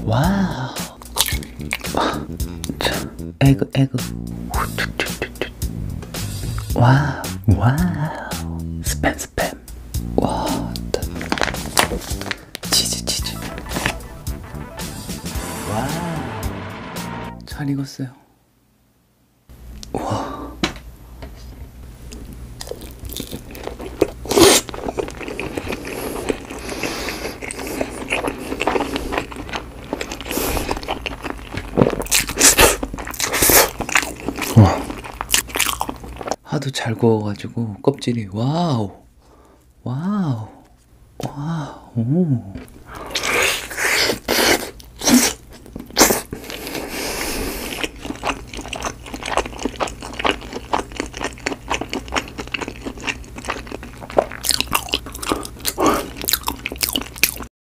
와우. 자, 에그. 와우. 스팸. 와, 치즈. 와우. 잘 익었어요. 와. 하도 잘 구워가지고 껍질이 와우. 오.